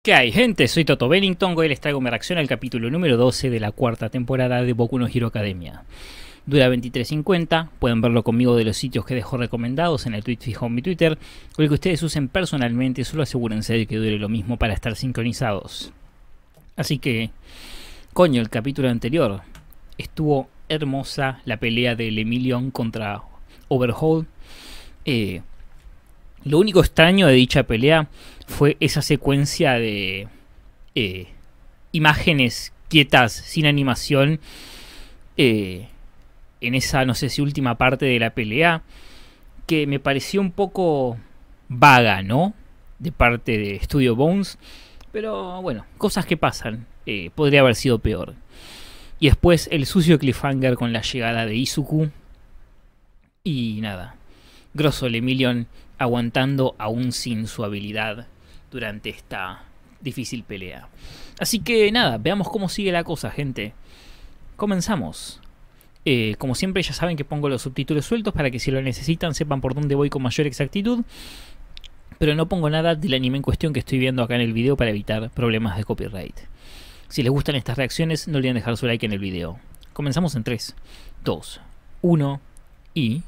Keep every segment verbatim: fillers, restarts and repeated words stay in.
¿Qué hay, gente? Soy Toto Bennington, hoy les traigo mi reacción al capítulo número doce de la cuarta temporada de Boku no Hero Academia. Dura veintitrés cincuenta, pueden verlo conmigo de los sitios que dejo recomendados en el tweet fijo en mi Twitter, o el que ustedes usen personalmente, solo asegúrense de que dure lo mismo para estar sincronizados. Así que, coño, el capítulo anterior estuvo hermosa la pelea del Emilion contra Overhaul. Eh, lo único extraño de dicha pelea fue esa secuencia de eh, imágenes quietas, sin animación, eh, en esa, no sé si última parte de la pelea, que me pareció un poco vaga, ¿no? De parte de Studio Bones, pero bueno, cosas que pasan, eh, podría haber sido peor. Y después el sucio cliffhanger con la llegada de Izuku, y nada, grosso el Emilion aguantando aún sin su habilidad durante esta difícil pelea. Así que nada, veamos cómo sigue la cosa, gente. Comenzamos. Eh, como siempre ya saben que pongo los subtítulos sueltos para que si lo necesitan sepan por dónde voy con mayor exactitud. Pero no pongo nada del anime en cuestión que estoy viendo acá en el video para evitar problemas de copyright. Si les gustan estas reacciones no olviden dejar su like en el video. Comenzamos en tres, dos, uno y...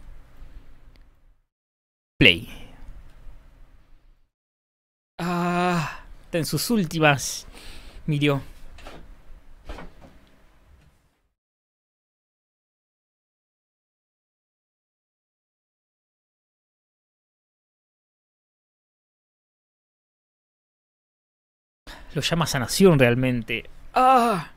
play. Ah, está en sus últimas. Mirió. Lo llama sanación realmente. ¡Ah!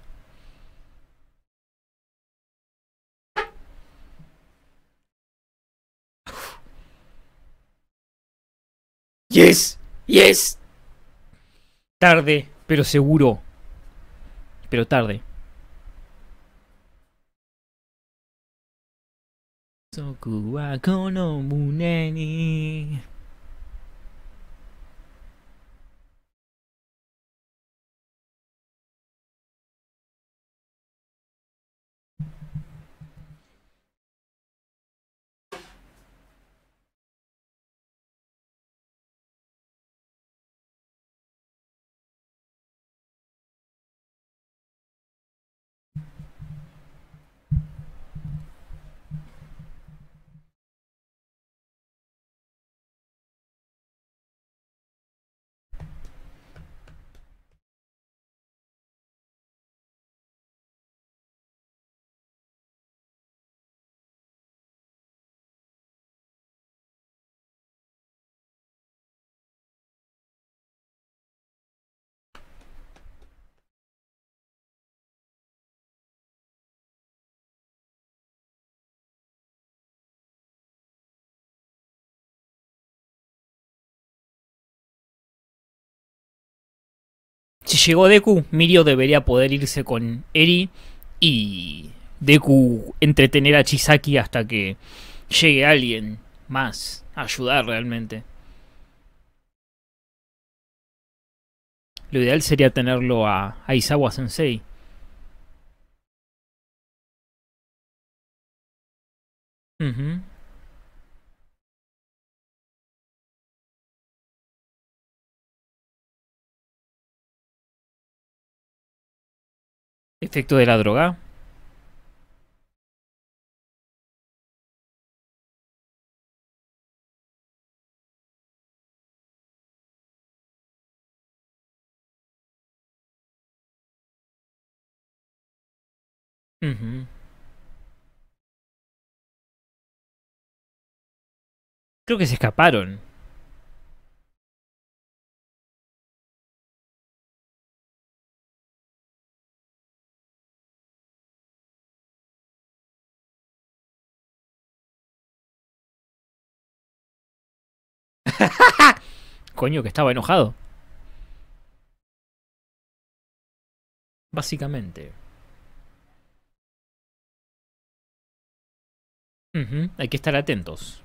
¡Yes! ¡Yes! Tarde, pero seguro. Pero tarde. Soku wa kono mune ni. Si llegó Deku, Mirio debería poder irse con Eri y Deku entretener a Chisaki hasta que llegue alguien más a ayudar realmente. Lo ideal sería tenerlo a, a Izawa Sensei. Uh-huh. Efecto de la droga. Uh-huh. Creo que se escaparon. Coño, que estaba enojado. Básicamente. Uh-huh. Hay que estar atentos.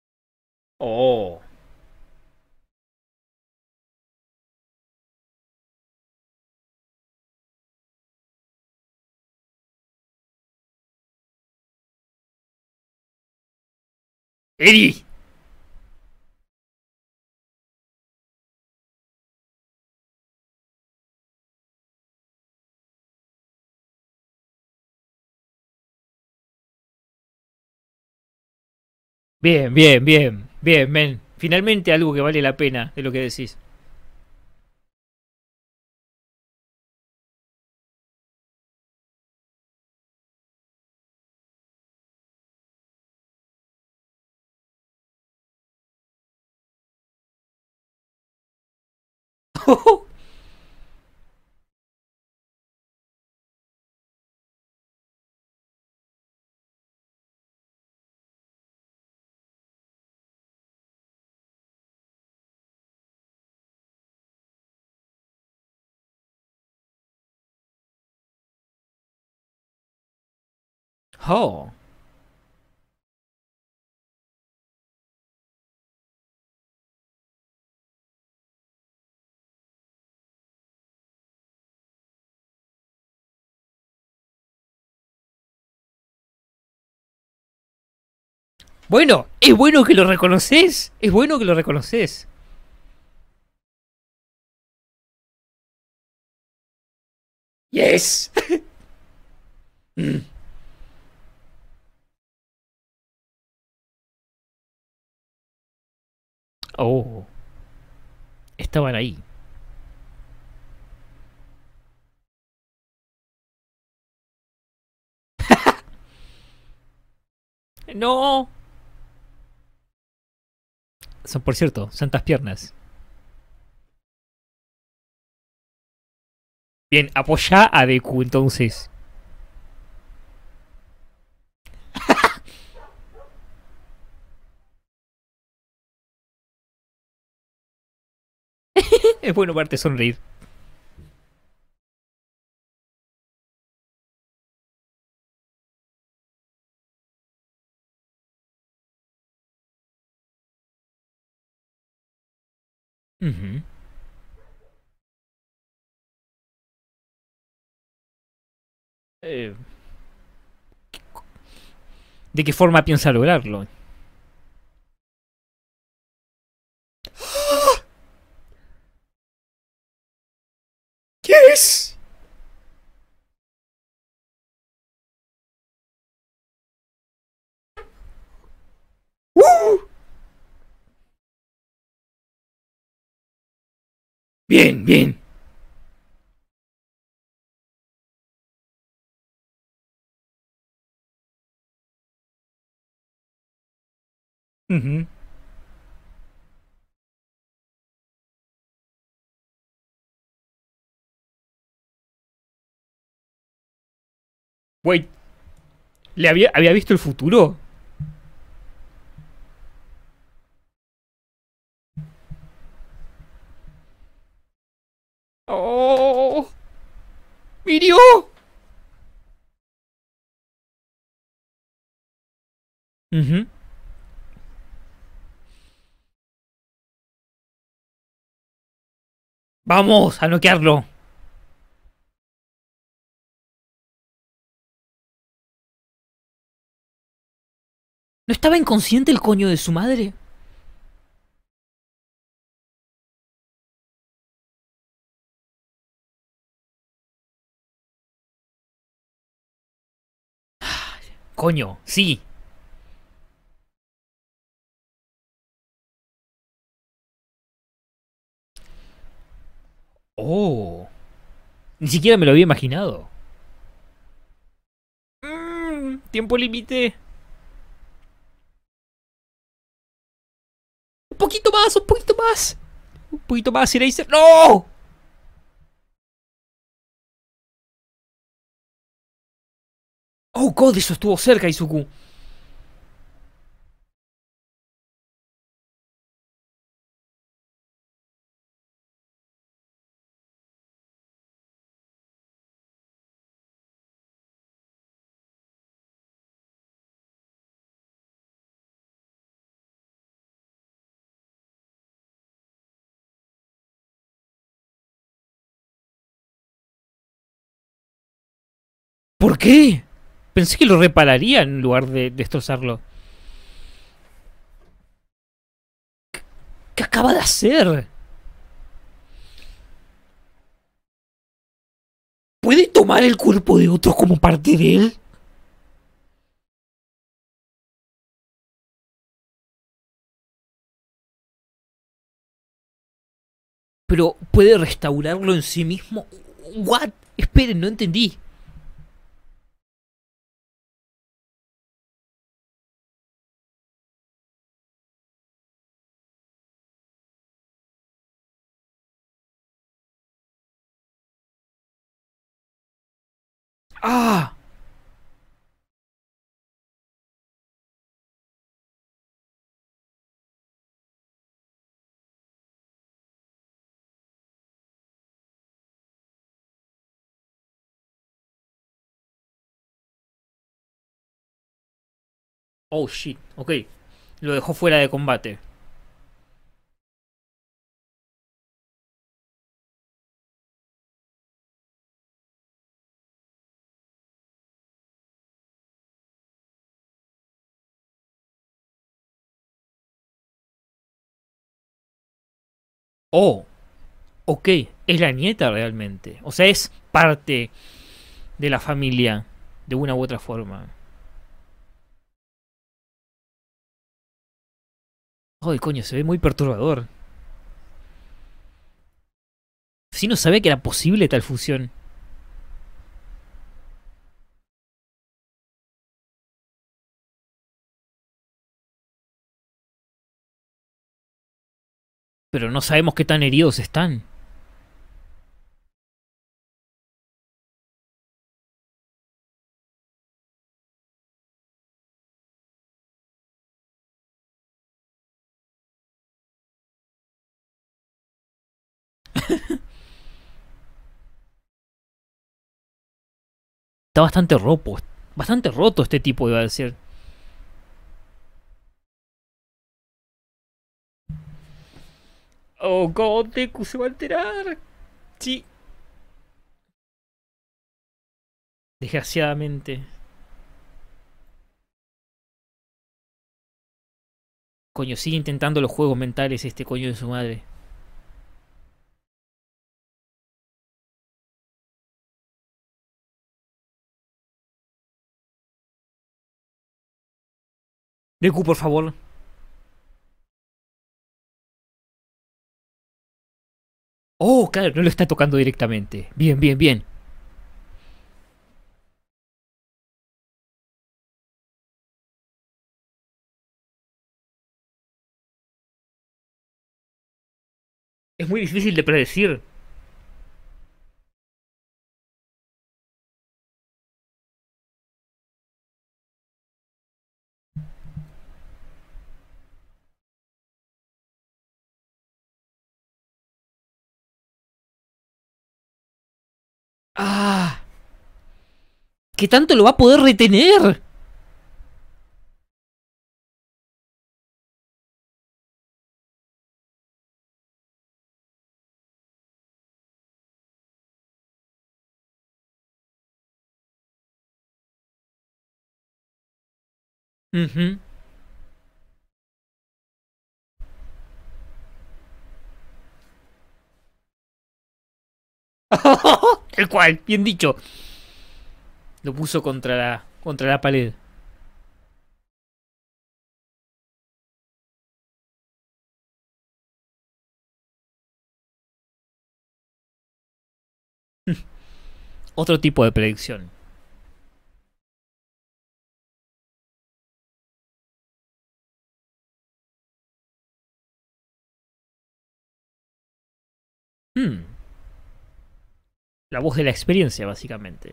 Oh. ¡Eri! Bien, bien, bien, bien, men. Finalmente algo que vale la pena de lo que decís. Oh. Bueno, es bueno que lo reconoces. Es bueno que lo reconoces. Yes. Mm. Oh. Estaban ahí. No. Son, por cierto, santas piernas. Bien, apoya a Deku entonces. Es bueno verte sonreír. Ujú. Eh, ¿De qué forma piensa lograrlo? ¿Qué es? ¡Uh! Bien, bien. Ujú. Wait, ¿le había, había visto el futuro? ¡Oh! ¡Mirió! Ujú. Vamos a noquearlo. ¿No estaba inconsciente el coño de su madre? Coño, sí. Oh. Ni siquiera me lo había imaginado. Mm, tiempo límite. Un poquito más, un poquito más. Un poquito más, Eraser. ¡No! Oh, God, eso estuvo cerca, Izuku. ¿Por qué? Pensé que lo repararía en lugar de destrozarlo. ¿Qué acaba de hacer? ¿Puede tomar el cuerpo de otro como parte de él? Pero ¿puede restaurarlo en sí mismo? ¿What? Esperen, no entendí. ¡Ah! Oh shit, ok. Lo dejó fuera de combate. Oh, ok. Es la nieta realmente. O sea, es parte de la familia. De una u otra forma. Ay, coño, se ve muy perturbador. Si no sabía que era posible tal fusión. Pero no sabemos qué tan heridos están. Está bastante roto. Bastante roto este tipo, iba a decir. Oh, God, Deku se va a alterar. Sí. Desgraciadamente. Coño, sigue intentando los juegos mentales este coño de su madre. Deku, por favor. Oh, claro, no lo está tocando directamente. Bien, bien, bien. Es muy difícil de predecir. Ah, ¿qué tanto lo va a poder retener? Ujú. El cual, bien dicho. Lo puso contra la, contra la pared. Otro tipo de predicción. Hmm. La voz de la experiencia, básicamente.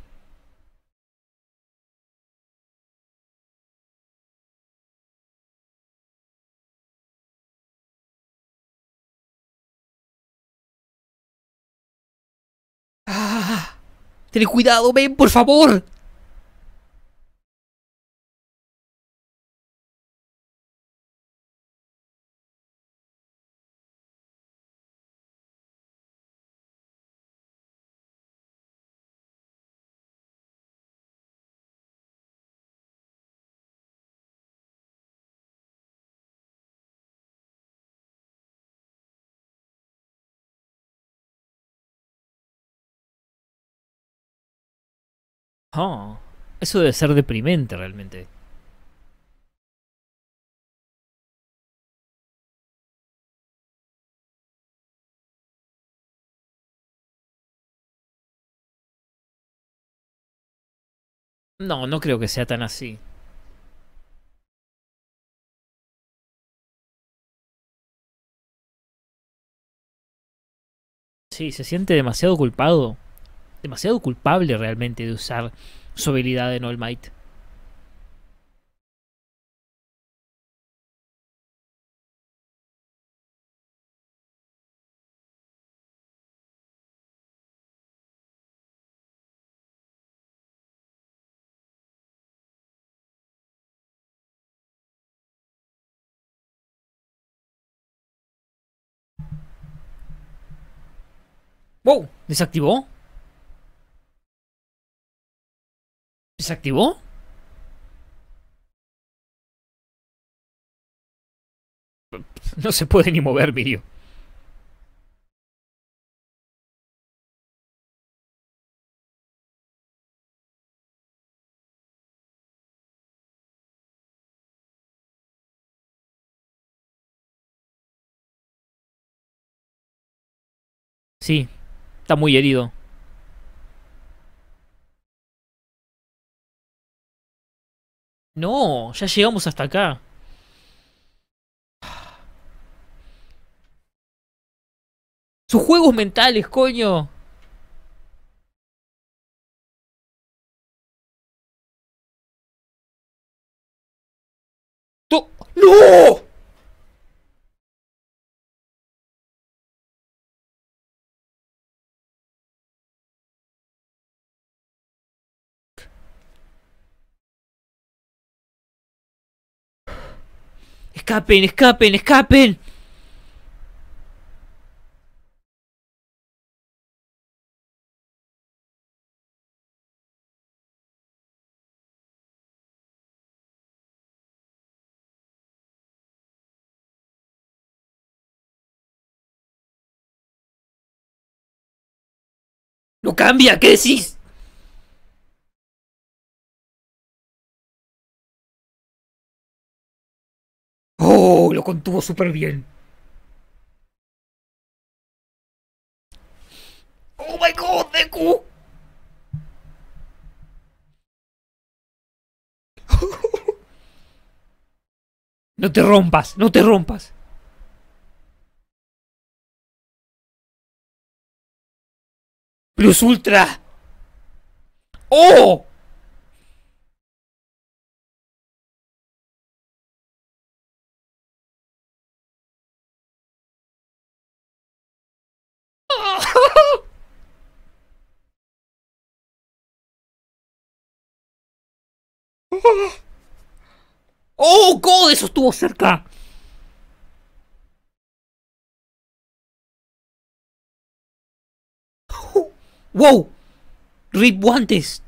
Ah, ten cuidado, ven, por favor. Oh, eso debe ser deprimente realmente. No, no creo que sea tan así. Sí, se siente demasiado culpado. Demasiado culpable realmente de usar su habilidad en All Might. ¡Wow! ¿Desactivó? ¿Desactivó? No se puede ni mover, Mirio. Sí, está muy herido. No, ya llegamos hasta acá. Sus juegos mentales, coño. ¡To- ¡No! Escapen, escapen, escapen. ¡No cambia! ¿Qué decís? Oh, lo contuvo súper bien. Oh my god, Deku. No te rompas, no te rompas. Plus Ultra. ¡Oh! ¡Oh, God! Eso estuvo cerca. ¡Wow! Rip guantes.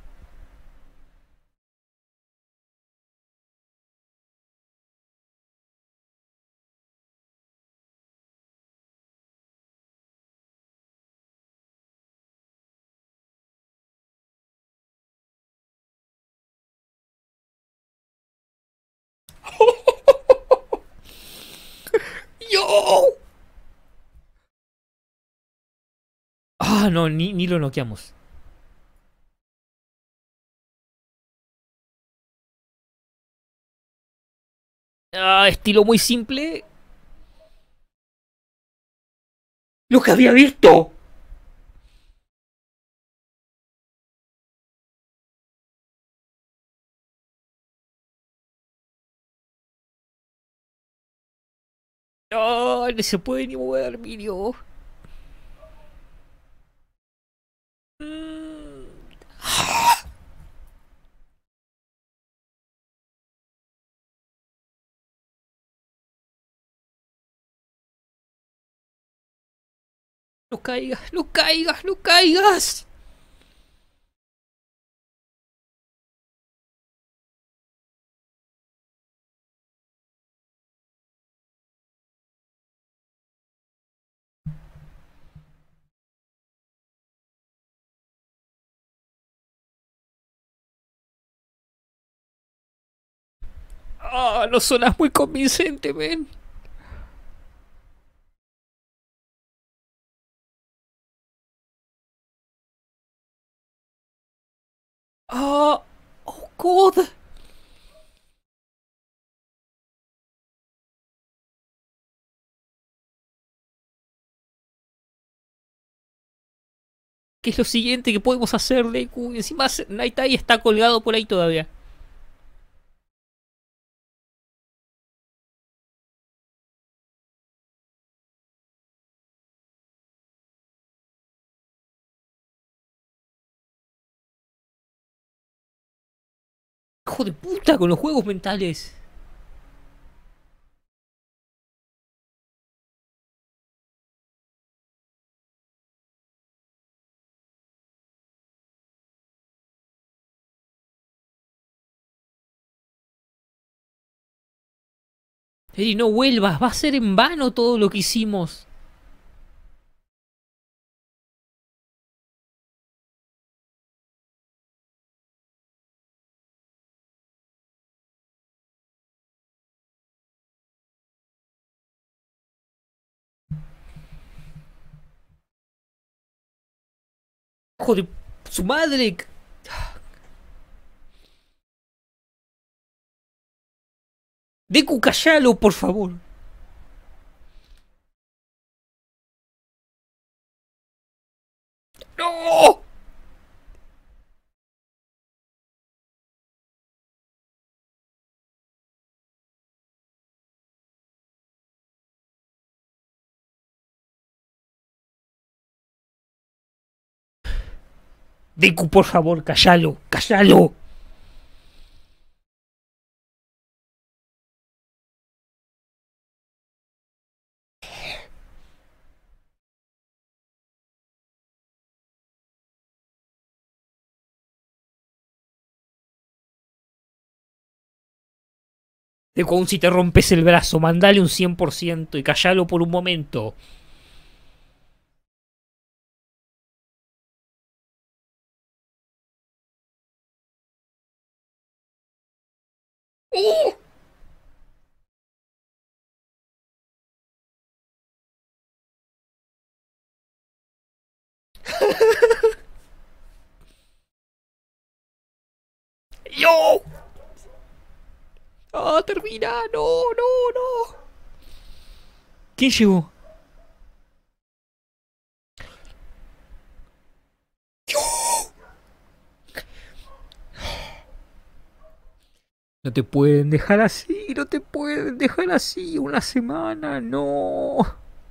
¡Yo! Ah, no, ni, ni lo noqueamos. Ah, estilo muy simple. ¡Lo que había visto! ¡Ah! No se puede ni mover, Mirio. ¡No caigas! ¡No caigas! ¡No caigas! Ah, no sonas muy convincente, men. Ah, oh God. ¿Qué es lo siguiente que podemos hacer, Deku? Encima Night Eye está colgado por ahí todavía. Hijo de puta con los juegos mentales. Eri, no vuelvas, va a ser en vano todo lo que hicimos. Hijo de su madre. Deku, callalo, por favor. ¡No! Deku, por favor, callalo, callalo. Deku, aún si te rompes el brazo, mandale un cien por ciento y callalo por un momento. ¡Oh! ¡Yo! ¡Ah, termina! ¡No, no, no! ¿Quién llegó? ¡Yo! No te pueden dejar así, no te pueden dejar así una semana, no.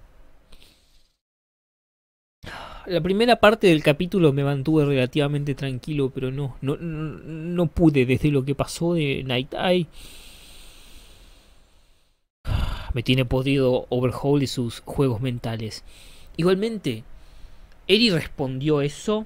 La primera parte del capítulo me mantuve relativamente tranquilo, pero no, no, no, no pude desde lo que pasó de Night Eye. Me tiene podrido Overhaul y sus juegos mentales. Igualmente, Eri respondió eso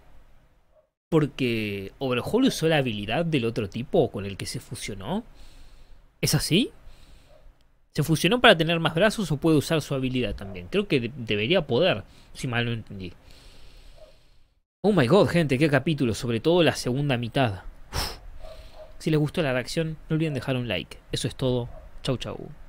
porque Overhaul usó la habilidad del otro tipo con el que se fusionó. ¿Es así? ¿Se fusionó para tener más brazos o puede usar su habilidad también? Creo que de debería poder, si mal no entendí. Oh my god, gente, qué capítulo, sobre todo la segunda mitad. Uf. Si les gustó la reacción, no olviden dejar un like. Eso es todo. Chau chau.